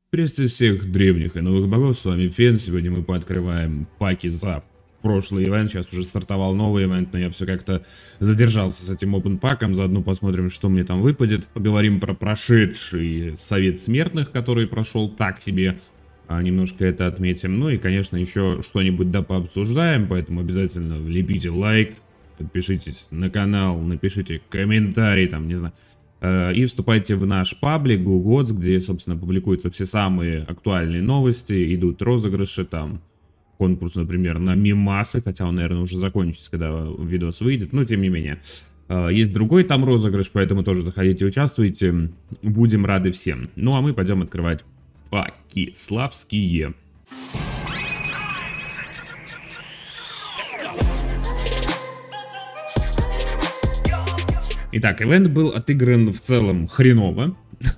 Приветствую всех древних и новых богов, с вами Фен. Сегодня мы пооткрываем паки за прошлый ивент. Сейчас уже стартовал новый ивент, но я все как-то задержался с этим open паком. Заодно посмотрим, что мне там выпадет. Поговорим про прошедший совет смертных, который прошел так себе. Немножко это отметим. Ну и, конечно, еще что-нибудь да пообсуждаем, поэтому обязательно влепите лайк, подпишитесь на канал, напишите комментарий, там, не знаю. И вступайте в наш паблик GoGods, где, собственно, публикуются все самые актуальные новости, идут розыгрыши, там, конкурс, например, на мемасы, хотя он, наверное, уже закончится, когда видос выйдет, но тем не менее. Есть другой там розыгрыш, поэтому тоже заходите, участвуйте, будем рады всем. Ну, а мы пойдем открывать паки славские. Итак, ивент был отыгран в целом хреново.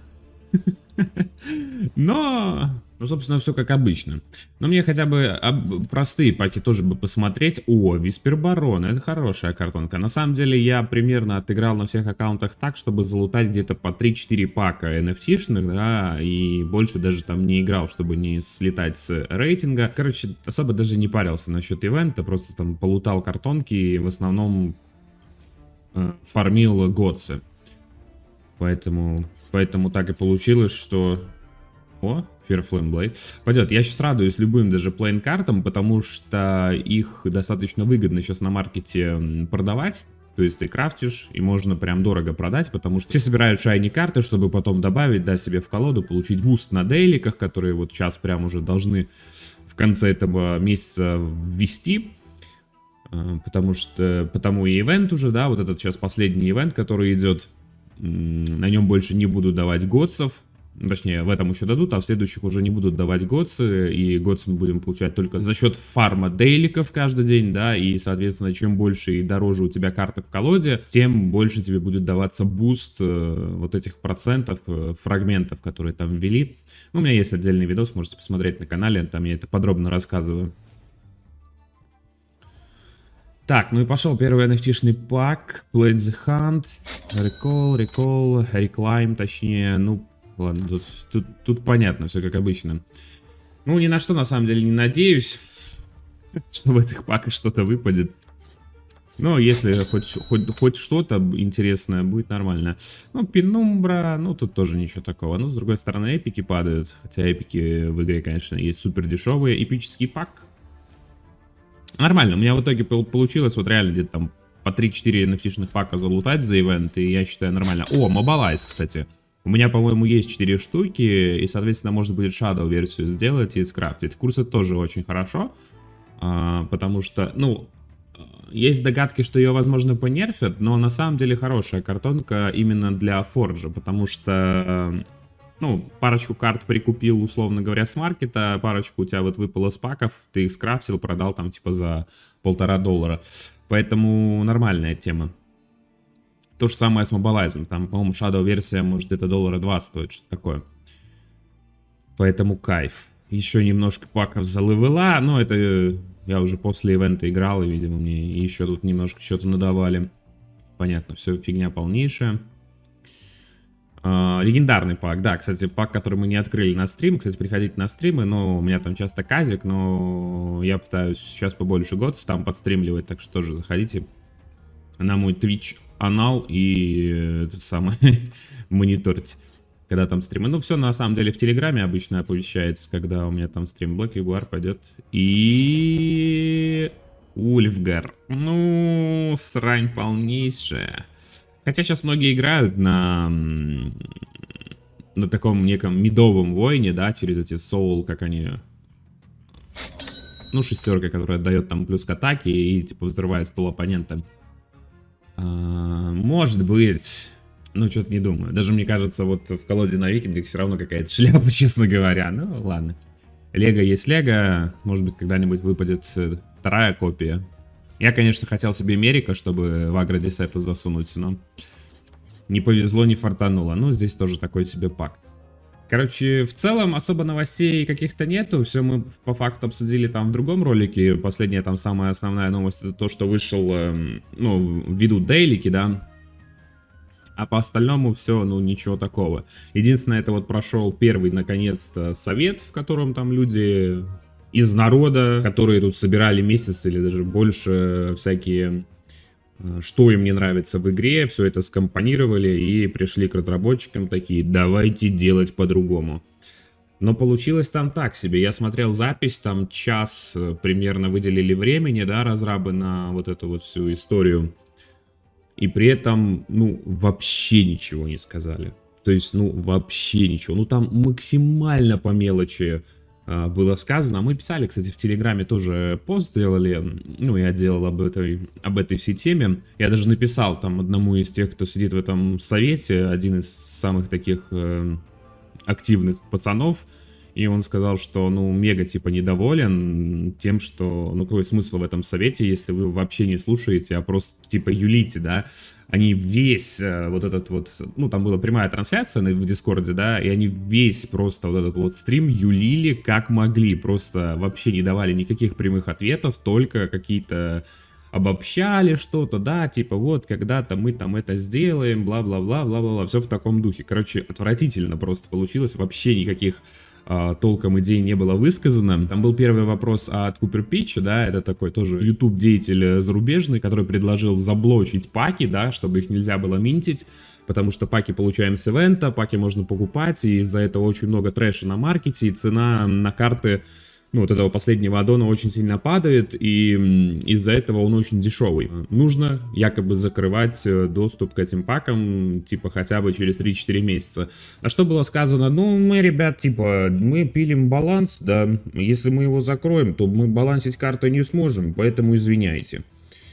Но, собственно, все как обычно. Но мне хотя бы простые паки тоже бы посмотреть. О, Виспер Барон, это хорошая картонка. На самом деле я примерно отыграл на всех аккаунтах так, чтобы залутать где-то по 3-4 пака NFT-шных, да, и больше даже там не играл, чтобы не слетать с рейтинга. Короче, особо даже не парился насчет ивента, просто там полутал картонки и в основном фармил годсы. Поэтому так и получилось, что... О, Fear Flame Blade. Пойдет, я сейчас радуюсь любым даже плейн картам, потому что их достаточно выгодно сейчас на маркете продавать. То есть ты крафтишь, и можно прям дорого продать, потому что все собирают шайни карты, чтобы потом добавить, да, себе в колоду, получить буст на дейликах, которые вот сейчас прям уже должны в конце этого месяца ввести. Потому и ивент уже, да, вот этот сейчас последний ивент, который идет, на нем больше не будут давать годсов, точнее, в этом еще дадут, а в следующих уже не будут давать годсы, и годсы мы будем получать только за счет фарма дейликов каждый день, да, и, соответственно, чем больше и дороже у тебя карты в колоде, тем больше тебе будет даваться буст вот этих процентов, фрагментов, которые там ввели. Ну, у меня есть отдельный видос, можете посмотреть на канале, там я это подробно рассказываю. Так, ну и пошел первый NFT-шный пак. Play the Hunt. Reclaim, точнее. Ну, ладно, тут понятно, все как обычно. Ну, ни на что на самом деле не надеюсь, что в этих паках что-то выпадет. Но если хоть что-то интересное, будет нормально. Ну, Penumbra, ну, тут тоже ничего такого. Но, с другой стороны, эпики падают. Хотя эпики в игре, конечно, есть супер дешевые. Эпический пак. Нормально, у меня в итоге получилось вот реально где-то там по 3-4 NFT-шных пака залутать за ивент, и я считаю нормально. О, Mobilize, кстати. У меня, по-моему, есть 4 штуки, и, соответственно, можно будет Shadow версию сделать и скрафтить. Курсы тоже очень хорошо, потому что, ну, есть догадки, что ее, возможно, понерфят, но на самом деле хорошая картонка именно для форджа, потому что... Ну, парочку карт прикупил, условно говоря, с маркета, парочку у тебя вот выпало с паков, ты их скрафтил, продал там типа за $1,5. Поэтому нормальная тема. То же самое с Mobilize, там, по-моему, Shadow версия может где-то $2 стоит, что-то такое. Поэтому кайф. Еще немножко паков за левела, но это я уже после ивента играл, и, видимо, мне еще тут немножко что-то надавали. Понятно, все фигня полнейшая. Легендарный пак, да, кстати, пак, который мы не открыли на стрим. Кстати, приходите на стримы, но у меня там часто казик, но я пытаюсь сейчас побольше годс там подстримливать, так что тоже заходите на мой Twitch канал и этот самый мониторьте, когда там стримы. Ну, все на самом деле в Телеграме обычно оповещается, когда у меня там стрим. Блэк Ягуар пойдет. И... Ульфгар. Ну, срань полнейшая. Хотя сейчас многие играют на таком неком медовом воине, да, через эти соул, как они... Ну, шестерка, которая дает там плюс к атаке и, типа, взрывает стол оппонента. Может быть... Ну, что-то не думаю. Даже, мне кажется, вот в колоде на викингах все равно какая-то шляпа, честно говоря. Ну, ладно. Лего есть лего. Может быть, когда-нибудь выпадет вторая копия. Я, конечно, хотел себе Мерика, чтобы в агродесерт засунуть, но не повезло, не фартануло. Ну, здесь тоже такой себе пак. Короче, в целом особо новостей каких-то нету. Все мы по факту обсудили там в другом ролике. Последняя там самая основная новость — это то, что вышел, ну, ввиду дейлики, да. А по остальному все, ну, ничего такого. Единственное, это вот прошел первый, наконец-то, совет, в котором там люди из народа, которые тут собирали месяц или даже больше всякие, что им не нравится в игре, все это скомпонировали и пришли к разработчикам такие: давайте делать по-другому. Но получилось там так себе. Я смотрел запись, там час примерно выделили времени, да, разрабы на вот эту вот всю историю. И при этом, ну, вообще ничего не сказали. То есть, ну, вообще ничего. Ну, там максимально по мелочи было сказано. Мы писали, кстати, в Телеграме тоже пост сделали. Ну, я делал об этой всей теме. Я даже написал там одному из тех, кто сидит в этом совете, один из самых таких активных пацанов. И он сказал, что, ну, мега, типа, недоволен тем, что, ну, какой смысл в этом совете, если вы вообще не слушаете, а просто, типа, юлите, да. Они весь вот этот вот, ну, там была прямая трансляция в Дискорде, да, и они весь просто вот этот вот стрим юлили как могли, просто вообще не давали никаких прямых ответов, только какие-то обобщали что-то, да, типа, вот, когда-то мы там это сделаем, бла-бла-бла, бла-бла-бла, все в таком духе. Короче, отвратительно просто получилось, вообще никаких толком идей не было высказано. Там был первый вопрос от Купер Питча, да, это такой тоже YouTube-деятель зарубежный, который предложил заблочить паки, да, чтобы их нельзя было минтить, потому что паки получаем с ивента, паки можно покупать, и из-за этого очень много трэша на маркете, и цена на карты, ну, вот этого последнего аддона очень сильно падает, и из-за этого он очень дешевый. Нужно якобы закрывать доступ к этим пакам, типа, хотя бы через 3-4 месяца. А что было сказано? Ну, мы, ребят, типа, мы пилим баланс, да, если мы его закроем, то мы балансить карты не сможем, поэтому извиняйте.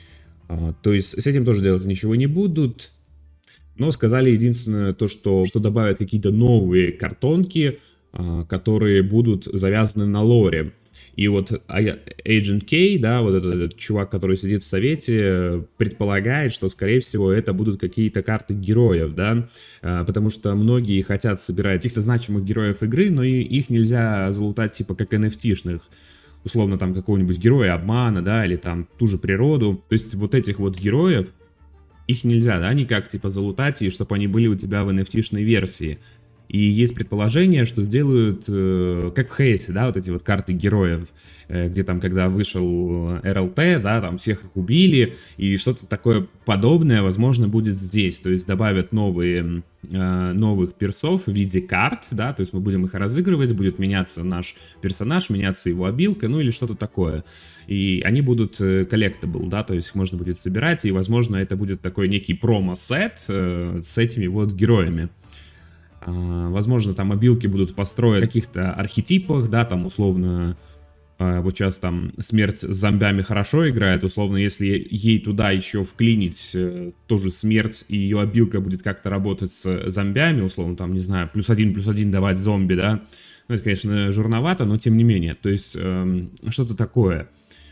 То есть с этим тоже делать ничего не будут. Но сказали единственное то, что добавят какие-то новые картонки, которые будут завязаны на лоре. И вот Agent K, да, вот этот чувак, который сидит в совете, предполагает, что, скорее всего, это будут какие-то карты героев, да, потому что многие хотят собирать каких-то значимых героев игры, но их нельзя залутать, типа, как NFT-шных. Условно, там, какого-нибудь героя обмана, да, или там ту же природу. То есть вот этих вот героев, их нельзя, да, никак, типа, залутать, и чтобы они были у тебя в NFT-шной версии. И есть предположение, что сделают, как в Хейсе, да, вот эти вот карты героев, где там, когда вышел РЛТ, да, там всех их убили, и что-то такое подобное, возможно, будет здесь. То есть добавят новых персов в виде карт, да, то есть мы будем их разыгрывать, будет меняться наш персонаж, меняться его обилка, ну или что-то такое. И они будут collectible, да, то есть их можно будет собирать, и, возможно, это будет такой некий промо-сет с этими вот героями. Возможно, там обилки будут построены в каких-то архетипах, да, там условно, вот сейчас там смерть с зомбями хорошо играет, условно, если ей туда еще вклинить тоже смерть, и ее обилка будет как-то работать с зомбями, условно, там, не знаю, +1/+1 давать зомби, да, ну, это, конечно, жирновато, но тем не менее, то есть что-то такое.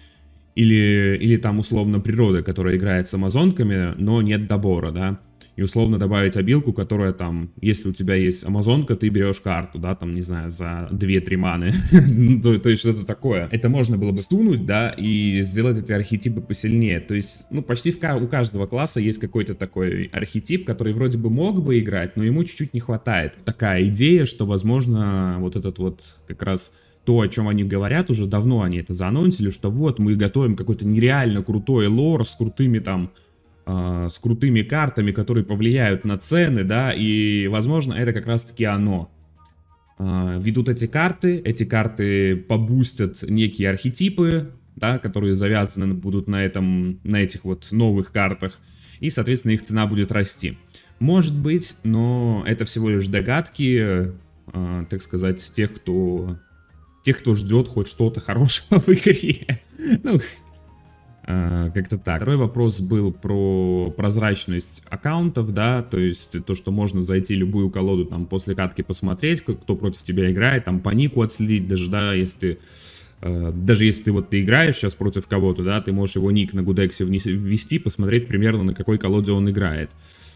Или там, условно, природа, которая играет с амазонками, но нет добора, да. И условно добавить обилку, которая там, если у тебя есть амазонка, ты берешь карту, да, там, не знаю, за 2-3 маны. То есть что-то такое. Это можно было бы стунуть, да, и сделать эти архетипы посильнее. То есть, ну, почти у каждого класса есть какой-то такой архетип, который вроде бы мог бы играть, но ему чуть-чуть не хватает. Такая идея, что, возможно, вот этот вот как раз то, о чем они говорят, уже давно они это заанонсили, что вот мы готовим какой-то нереально крутой лор с крутыми там, с крутыми картами, которые повлияют на цены, да, и, возможно, это как раз-таки оно. Ведут эти карты побустят некие архетипы, да, которые завязаны будут на этих вот новых картах, и, соответственно, их цена будет расти. Может быть, но это всего лишь догадки, так сказать, тех, кто ждет хоть что-то хорошего в игре. Ну, как-то так. Второй вопрос был про прозрачность аккаунтов, да, то есть то, что можно зайти в любую колоду, там, после катки посмотреть, кто против тебя играет, там, по нику отследить, даже, да, если ты вот ты играешь сейчас против кого-то, да, ты можешь его ник на Гудексе ввести, посмотреть примерно, на какой колоде он играет.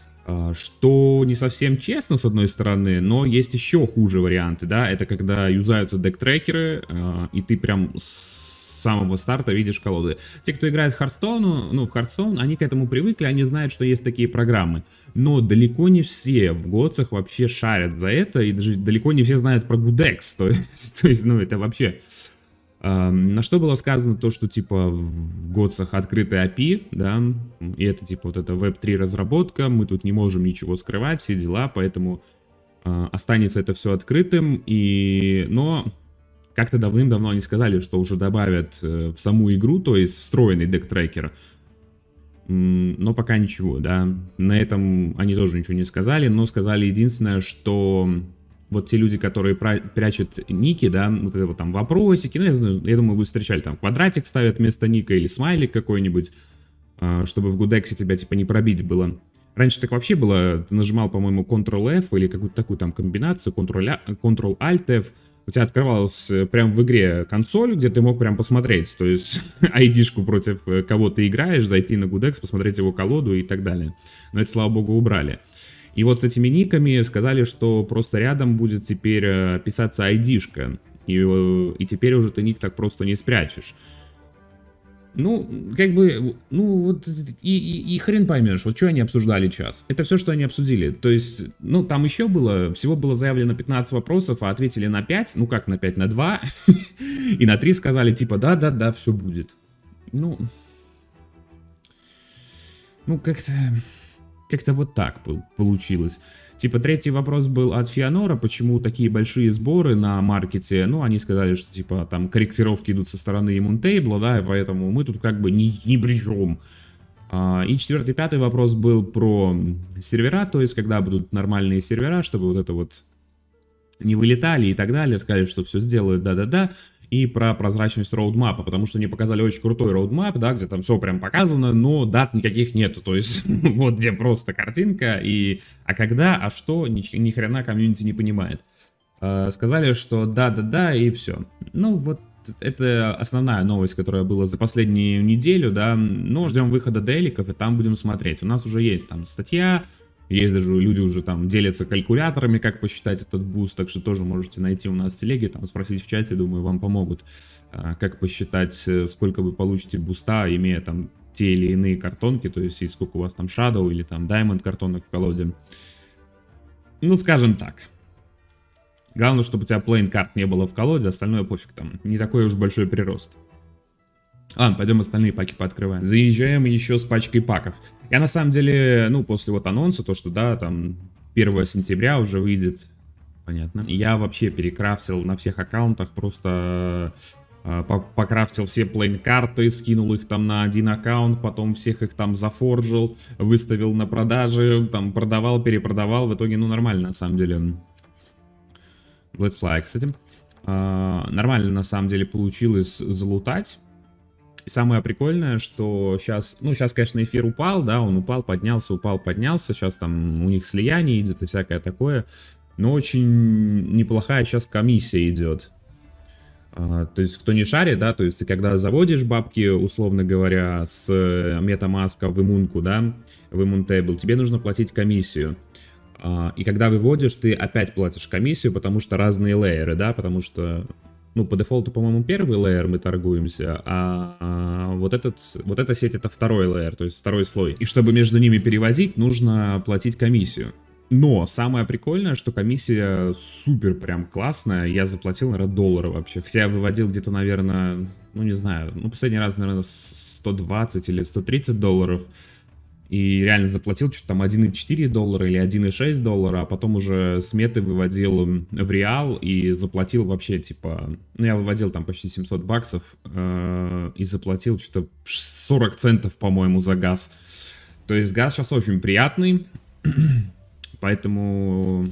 Что не совсем честно, с одной стороны, но есть еще хуже варианты, да, это когда юзаются дек-трекеры, и ты прям самого старта видишь колоды. Те, кто играет в Hearthstone, ну, в Hearthstone, они к этому привыкли, они знают, что есть такие программы. Но далеко не все в Готсах вообще шарят за это, и даже далеко не все знают про Gudex. То есть, ну, это вообще... На что было сказано то, что типа в Готсах открытый API, да, и это типа вот это Web3 разработка, мы тут не можем ничего скрывать, все дела, поэтому останется это все открытым, но как-то давным-давно они сказали, что уже добавят в саму игру, то есть встроенный дек-трекер, но пока ничего, да, на этом они тоже ничего не сказали, но сказали единственное, что... Вот те люди, которые прячут ники, да, вот это вот там вопросики, ну, я думаю, вы встречали, там, квадратик ставят вместо ника или смайлик какой-нибуть, чтобы в Гудексе тебя, типа, не пробить было. Раньше так вообще было, ты нажимал, по-моему, Ctrl-F или какую-то такую там комбинацию, Ctrl-Alt-F, у тебя открывалась прям в игре консоль, где ты мог прям посмотреть, то есть ID-шку против кого ты играешь, зайти на Гудекс, посмотреть его колоду и так далее. Но это, слава богу, убрали. И вот с этими никами сказали, что просто рядом будет теперь писаться ID-шка, и теперь уже ты ник так просто не спрячешь. Ну, как бы, ну, вот, и хрен поймешь, вот что они обсуждали час. Это все, что они обсудили. То есть, ну, там еще было, всего было заявлено 15 вопросов, а ответили на 5, ну, как на 5, на 2, и на 3 сказали, типа, да, все будет. Ну, как-то вот так получилось. Типа, третий вопрос был от Фианора, почему такие большие сборы на маркете. Ну, они сказали, что, типа, там корректировки идут со стороны Иммунтейбла, да, и поэтому мы тут как бы ни при чем. И четвертый, пятый вопрос был про сервера, то есть, когда будут нормальные сервера, чтобы вот это вот не вылетали и так далее. Сказали, что все сделают, да-да-да. И про прозрачность роудмапа, потому что они показали очень крутой роудмап, да, где там все прям показано, но дат никаких нету, то есть вот где просто картинка, а когда, а что, ни хрена комьюнити не понимает. Сказали, что да, и все. Ну вот это основная новость, которая была за последнюю неделю, да, но ждем выхода деликов и там будем смотреть. У нас уже есть там статья, есть даже люди уже там делятся калькуляторами, как посчитать этот буст, так что тоже можете найти у нас в телеге, там спросить в чате, думаю, вам помогут, как посчитать, сколько вы получите буста, имея там те или иные картонки, то есть и сколько у вас там Shadow или там Diamond картонок в колоде. Ну, скажем так. Главное, чтобы у тебя plain карт не было в колоде, остальное пофиг, там не такой уж большой прирост. Ладно, пойдем остальные паки пооткрываем. Заезжаем еще с пачкой паков. Я на самом деле, ну, после вот анонса, то, что, да, там 1 сентября уже выйдет, понятно. Я вообще перекрафтил на всех аккаунтах, просто покрафтил все плейн-карты, скинул их там на один аккаунт, потом всех их там зафорджил, выставил на продажи, там продавал, перепродавал. В итоге, ну, нормально, на самом деле. Bloodfly, кстати. Нормально, на самом деле, получилось залутать. Самое прикольное, что сейчас, ну, сейчас, конечно, эфир упал, да, он упал, поднялся, сейчас там у них слияние идет и всякое такое, но очень неплохая сейчас комиссия идет. То есть, кто не шарит, да, то есть, ты когда заводишь бабки, условно говоря, с MetaMask в иммунку, да, в Immuntable, тебе нужно платить комиссию. И когда выводишь, ты опять платишь комиссию, потому что разные лейеры, да, потому что... Ну, по дефолту, по-моему, первый лейер мы торгуемся, а вот эта сеть — это второй лейер, то есть второй слой. И чтобы между ними переводить, нужно платить комиссию. Но самое прикольное, что комиссия супер прям классная. Я заплатил, наверное, $1 вообще. Хотя я выводил где-то, наверное, ну не знаю, ну последний раз, наверное, 120 или 130 долларов. И реально заплатил что-то там $1,4 или $1,6, а потом уже с меты выводил в реал и заплатил вообще типа... Ну я выводил там почти $700 и заплатил что-то 40 центов, по-моему, за газ. То есть газ сейчас очень приятный, поэтому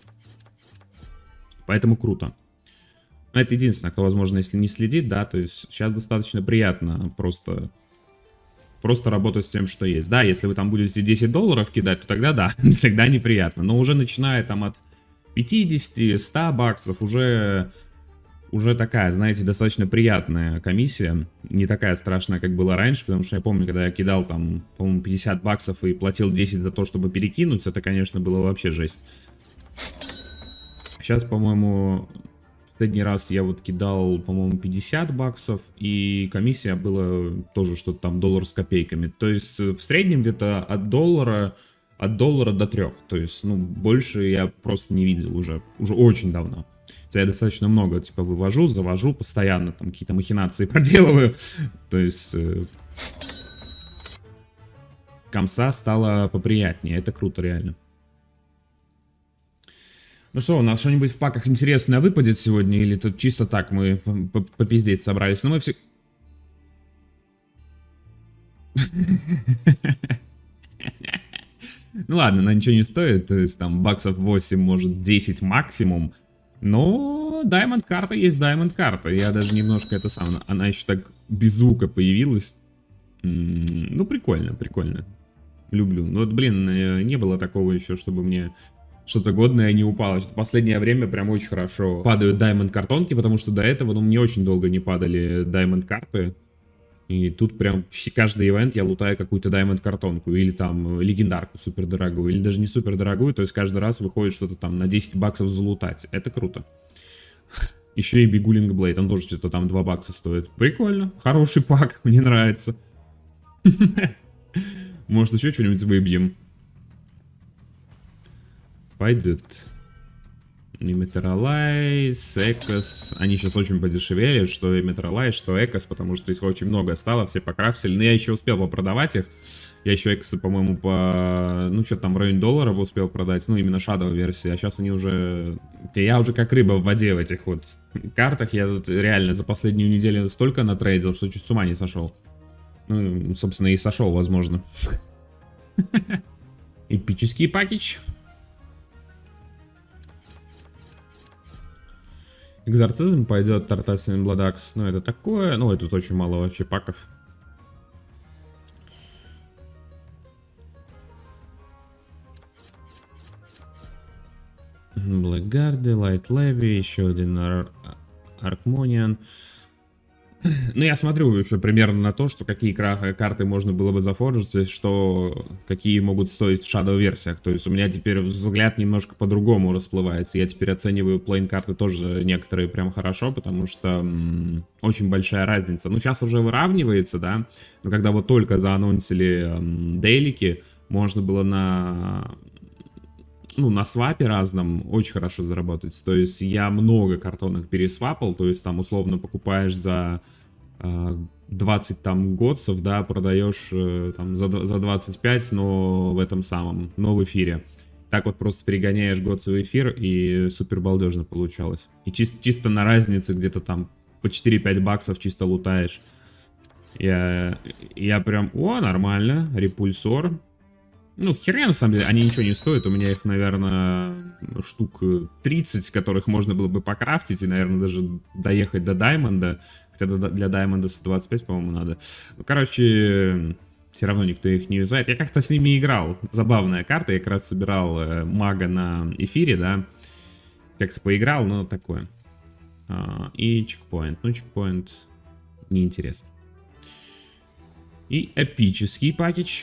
круто. Но это единственное, кто, возможно, если не следит, да, то есть сейчас достаточно приятно просто работать с тем, что есть. Да, если вы там будете $10 кидать, то тогда да, тогда неприятно. Но уже начиная там от 50-100 баксов уже такая, знаете, достаточно приятная комиссия. Не такая страшная, как была раньше, потому что я помню, когда я кидал там, по-моему, 50 баксов и платил 10 за то, чтобы перекинуть, это, конечно, было вообще жесть. Сейчас, по-моему, Последний раз я вот кидал, по-моему, 50 баксов, и комиссия была тоже что-то там доллар с копейками. То есть в среднем где-то от доллара до 3. То есть, ну, больше я просто не видел уже очень давно. Я достаточно много, типа, вывожу, завожу, постоянно там какие-то махинации проделываю. То есть комса стала поприятнее, это круто реально. Ну что, у нас что-нибудь в паках интересное выпадет сегодня, или тут чисто так мы попиздеть собрались? Ну мы все... Ну ладно, она ничего не стоит, то есть там баксов 8, может 10 максимум. Но Diamond карта есть Diamond карта. Я даже немножко это сам... Она еще так без звука появилась. Ну прикольно, прикольно. Люблю. Ну вот блин, не было такого еще, чтобы мне... Что-то годное не упало. Что последнее время прям очень хорошо падают Diamond картонки, потому что до этого, ну, мне очень долго не падали Diamond карты. И тут прям каждый ивент я лутаю какую-то Diamond картонку. Или там легендарку супер дорогую. Или даже не супер дорогую. То есть каждый раз выходит что-то там на 10 баксов залутать. Это круто. Еще и Бигулинг Блейд. Он тоже что-то там 2 бакса стоит. Прикольно. Хороший пак. Мне нравится. Может еще что-нибудь выбьем. Пойдет. Метролайз, Экос. Они сейчас очень подешевели, что и Метролайз, что Экос, потому что их очень много стало, все покрафтили. Но я еще успел попродавать их. Я еще Экосы, по-моему, по... Ну, что-то там в районе доллара успел продать. Ну, именно Shadow версии. А сейчас они уже... Я уже как рыба в воде в этих вот картах. Я тут реально за последнюю неделю столько натрейдил, что чуть с ума не сошел. Ну, собственно, и сошел, возможно. Эпический пакетч. Экзорцизм пойдет, Тартасин Бладакс. Ну, это такое. Ну, и тут очень мало вообще паков. Блэкгарды, Лайт Леви, еще один Аркмониан. Ну, я смотрю еще примерно на то, что какие карты можно было бы зафоржить, что какие могут стоить в Shadow версиях. То есть у меня теперь взгляд немножко по-другому расплывается. Я теперь оцениваю плейн карты тоже некоторые прям хорошо, потому что очень большая разница. Ну, сейчас уже выравнивается, да, но когда вот только заанонсили дейлики, можно было на свапе разном очень хорошо заработать. То есть я много картонок пересвапал, то есть там условно покупаешь за 20 там годсов, да, продаешь там за 25, но в этом самом, но в эфире. Так вот просто перегоняешь годсы в эфир, и супер балдежно получалось. И чисто на разнице где-то там по 4-5 баксов чисто лутаешь. Я прям, нормально, репульсор. Ну, херня, на самом деле, они ничего не стоят. У меня их, наверное, штук 30, которых можно было бы покрафтить. И, наверное, даже доехать до Даймонда. Хотя для Даймонда 125, по-моему, надо. Ну, короче, все равно никто их не юзает. Я как-то с ними играл. Забавная карта. Я как раз собирал мага на эфире, да. Как-то поиграл, но такое. И чекпоинт. Ну, чекпоинт неинтересно. И эпический пакетч.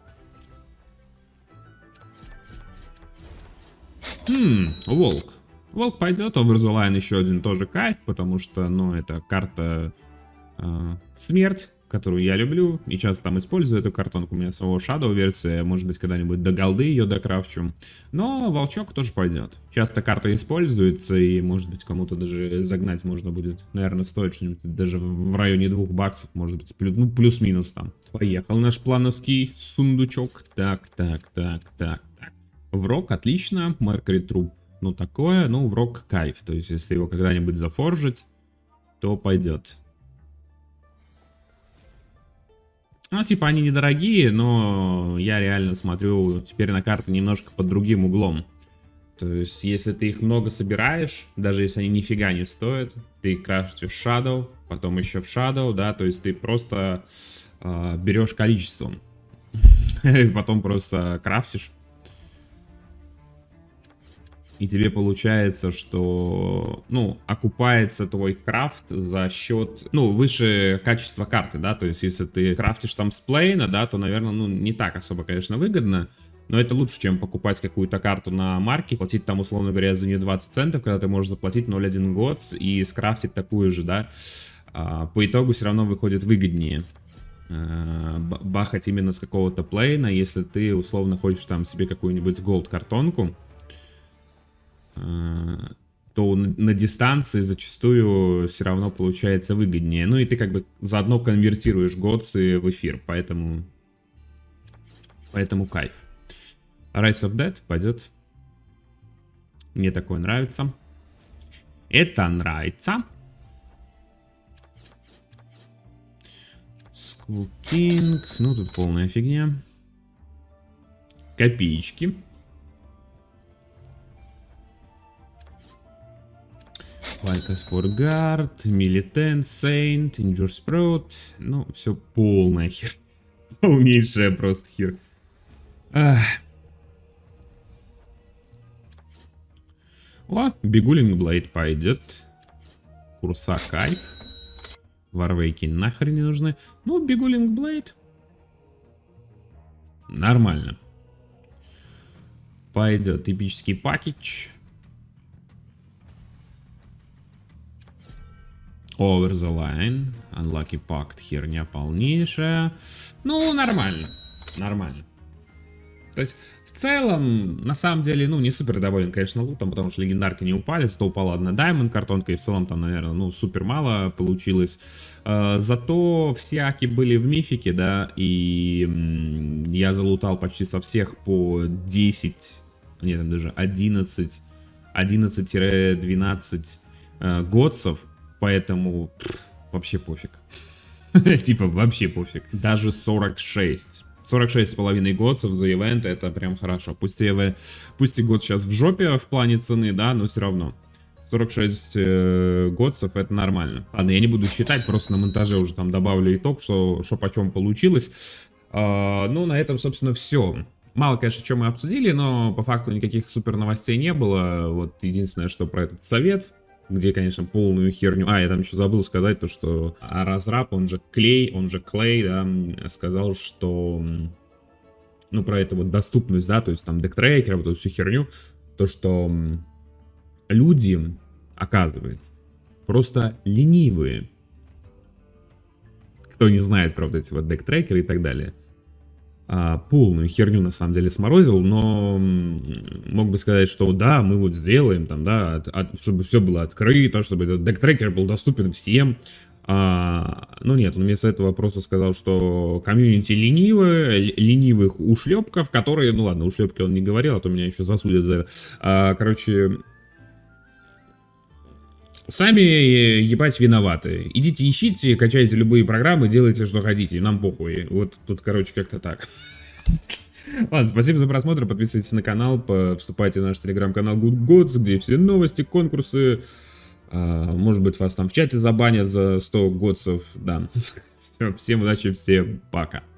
Волк. Волк пойдет, Overthe Line еще один тоже кайф, потому что, ну, это карта смерть, которую я люблю, и часто там использую эту картонку, у меня самого Shadow версия, может быть, когда-нибудь до голды ее докрафчу, но волчок тоже пойдет. Часто карта используется, и, может быть, кому-то даже загнать можно будет, наверное, стоит что-нибудь даже в районе 2 баксов, может быть, плюс-минус там. Поехал наш плановский сундучок. Так. Врок отлично, Mercury труп, ну такое, ну врок кайф, то есть если его когда-нибудь зафоржить, то пойдет. Ну типа они недорогие, но я реально смотрю теперь на карты немножко под другим углом. То есть если ты их много собираешь, даже если они нифига не стоят, ты их крафтишь в Shadow, потом еще в Shadow, да, то есть ты просто берешь количеством, и потом просто крафтишь. И тебе получается, что, ну, окупается твой крафт за счет, ну, выше качества карты, да, то есть если ты крафтишь там с плейна, да, то, наверное, ну, не так особо, конечно, выгодно, Но это лучше, чем покупать какую-то карту на маркете, платить там, условно говоря, за нее 20 центов, когда ты можешь заплатить 0,1 год и скрафтить такую же, да. По итогу все равно выходит выгоднее бахать именно с какого-то плейна, если ты условно хочешь там себе какую-нибудь голд-картонку, то на дистанции зачастую все равно получается выгоднее. Ну и ты как бы заодно конвертируешь годсы в эфир, поэтому кайф. Rise of Dead пойдет. Мне такое нравится. Это нравится. Skull King. Ну, тут полная фигня. Копеечки. Like for Guard, Militant, Saint, Injure Sprout. Ну, все полная хер. Полнейшая просто хер. О, Бигулинг Блейд пойдет. Курса кайф. Варвейки нахрен не нужны. Ну, Бигулинг Блейд. Нормально. Пойдет эпический пакетч. Over the Line. Unlucky Pact. Херня полнейшая. Ну, нормально. Нормально. То есть, в целом, на самом деле, ну, не супер доволен, конечно, лутом, потому что легендарки не упали. Зато упала одна Diamond картонка, и в целом там, наверное, ну, супер мало получилось. Зато все аки были в мифике, да, и я залутал почти со всех по 10, нет, там даже 11-12 годсов. Поэтому вообще пофиг. Типа вообще пофиг. Даже 46. 46,5 годсов за ивент, это прям хорошо. Пусть и год сейчас в жопе в плане цены, да, но все равно. 46 годсов это нормально. Ладно, я не буду считать, просто на монтаже уже там добавлю итог, что почем получилось. Ну, на этом, собственно, все. Мало, конечно, что мы обсудили, но по факту никаких супер новостей не было. Вот единственное, что про этот совет, где, конечно, полную херню. Я там еще забыл сказать то, что Разраб, он же Клей, да, сказал, что, ну, про эту вот доступность, да, то есть там дектрекер, вот эту всю херню, то, что люди, оказывается, просто ленивые. Кто не знает про вот эти вот дектрекеры и так далее. Полную херню на самом деле сморозил, но мог бы сказать, что да, мы вот сделаем там, да, чтобы все было открыто, чтобы этот дектрекер был доступен всем. Ну нет, он вместо этого просто сказал, что комьюнити ленивых ушлепков, которые, ну ладно, ушлепки он не говорил, а то меня еще засудят за это. Короче, сами ебать виноваты. Идите ищите, качайте любые программы, делайте что хотите, нам похуй. Вот тут, короче, как-то так. Ладно, спасибо за просмотр, подписывайтесь на канал, вступайте на наш телеграм-канал Good Gods, где все новости, конкурсы. Может быть, вас там в чате забанят за 100 годсов. Да. Все, всем удачи, всем пока.